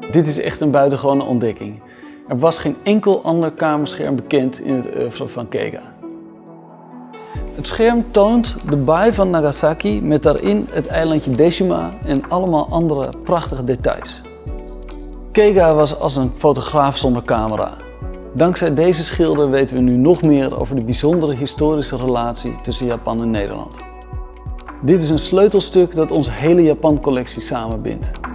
Dit is echt een buitengewone ontdekking. Er was geen enkel ander kamerscherm bekend in het oeuvre van Keiga. Het scherm toont de baai van Nagasaki met daarin het eilandje Deshima en allemaal andere prachtige details. Keiga was als een fotograaf zonder camera. Dankzij deze schilder weten we nu nog meer over de bijzondere historische relatie tussen Japan en Nederland. Dit is een sleutelstuk dat onze hele Japan-collectie samenbindt.